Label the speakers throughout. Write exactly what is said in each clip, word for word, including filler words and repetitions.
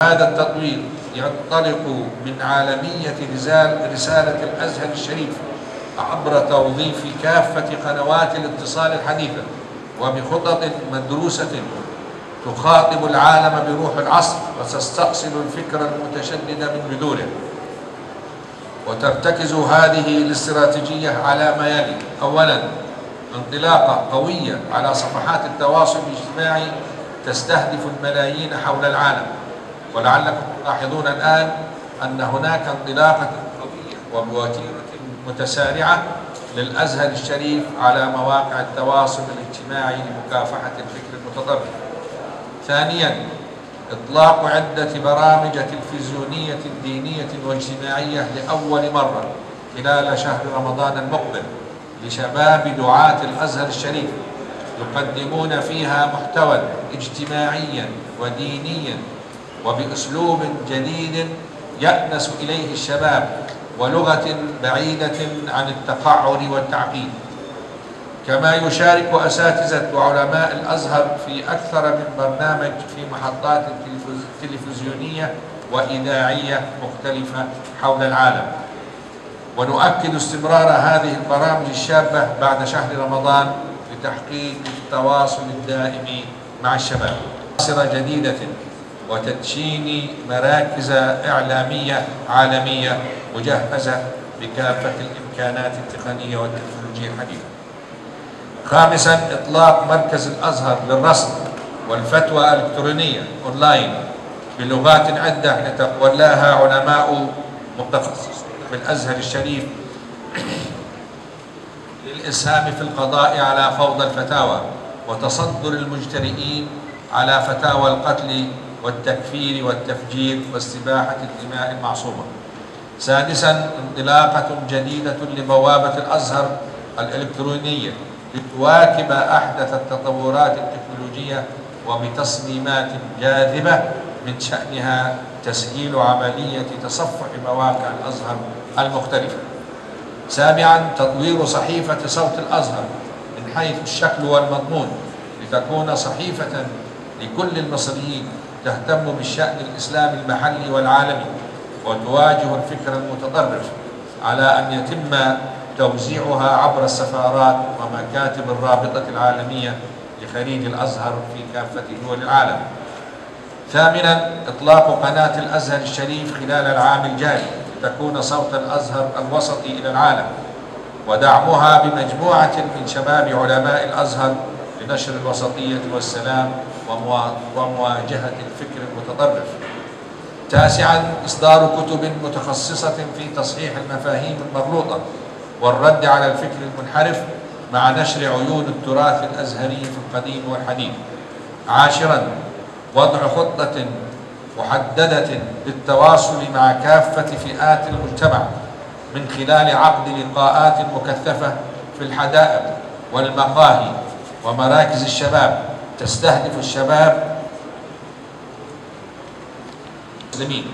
Speaker 1: هذا التطوير ينطلق من عالمية رسالة الأزهر الشريف عبر توظيف كافة قنوات الاتصال الحديثة وبخطط مدروسة تخاطب العالم بروح العصر وتستأصل الفكر المتشدد من جذوره. وترتكز هذه الاستراتيجية على ما يلي: أولاً، انطلاقة قوية على صفحات التواصل الاجتماعي تستهدف الملايين حول العالم، ولعلكم تلاحظون الآن أن هناك انطلاقة قوية وبوتيرة متسارعة للأزهر الشريف على مواقع التواصل الاجتماعي لمكافحة الفكر المتطرف. ثانياً، إطلاق عدة برامج تلفزيونية دينية واجتماعية لأول مرة خلال شهر رمضان المقبل لشباب دعاة الأزهر الشريف، يقدمون فيها محتوى اجتماعيا ودينيا وبأسلوب جديد يأنس إليه الشباب ولغة بعيدة عن التقعر والتعقيد. كما يشارك أساتذة وعلماء الأزهر في أكثر من برنامج في محطات تلفزيونية وإذاعية مختلفة حول العالم. ونؤكد استمرار هذه البرامج الشابة بعد شهر رمضان لتحقيق التواصل الدائم مع الشباب، مصر جديدة وتدشين مراكز إعلامية عالمية مجهزة بكافة الإمكانات التقنية والتكنولوجيا الحديثة. خامساً، إطلاق مركز الأزهر للرصد والفتوى الإلكترونية أونلاين بلغات عدة يتولاها علماء متخصصين بالأزهر الشريف للإسهام في القضاء على فوضى الفتاوى وتصدر المجترئين على فتاوى القتل والتكفير والتفجير واستباحة الدماء المعصومة. سادساً، انطلاقة جديدة لبوابة الأزهر الإلكترونية لتواكب أحدث التطورات التكنولوجية وبتصميمات جاذبة من شأنها تسهيل عملية تصفح مواقع الأزهر المختلفة. سابعاً، تطوير صحيفة صوت الأزهر من حيث الشكل والمضمون لتكون صحيفة لكل المصريين تهتم بالشأن الإسلامي المحلي والعالمي وتواجه الفكر المتطرف، على أن يتم توزيعها عبر السفارات ومكاتب الرابطة العالمية لخليج الأزهر في كافة دول العالم. ثامناً، إطلاق قناة الأزهر الشريف خلال العام الجاري لتكون صوت الأزهر الوسطي إلى العالم، ودعمها بمجموعة من شباب علماء الأزهر لنشر الوسطية والسلام ومواجهة الفكر المتطرف. تاسعاً، إصدار كتب متخصصة في تصحيح المفاهيم المغلوطة والرد على الفكر المنحرف مع نشر عيون التراث الأزهري في القديم والحديث. عاشراً، وضع خطة محددة للتواصل مع كافة فئات المجتمع من خلال عقد لقاءات مكثفة في الحدائق والمقاهي ومراكز الشباب تستهدف الشباب المسلمين.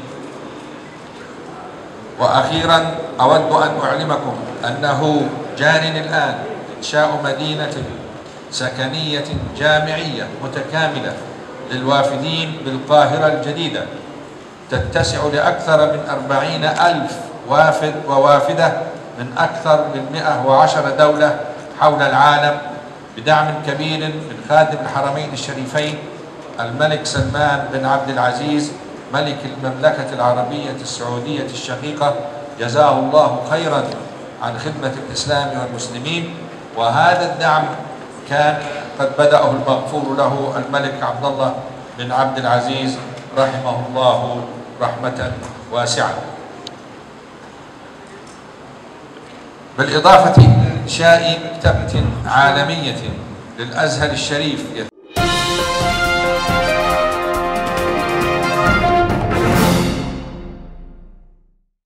Speaker 1: وأخيراً، أود أن أعلمكم أنه جار الآن إنشاء مدينة سكنية جامعية متكاملة للوافدين بالقاهرة الجديدة تتسع لأكثر من أربعين ألف وافد ووافدة من أكثر من مئة وعشرة دولة حول العالم، بدعم كبير من خادم الحرمين الشريفين الملك سلمان بن عبد العزيز ملك المملكة العربية السعودية الشقيقة، جزاه الله خيراً عن خدمة الإسلام والمسلمين. وهذا الدعم كان قد بدأه المغفور له الملك عبد الله بن عبد العزيز رحمه الله رحمة واسعة. بالإضافة إلى إنشاء مكتبة عالمية للأزهر الشريف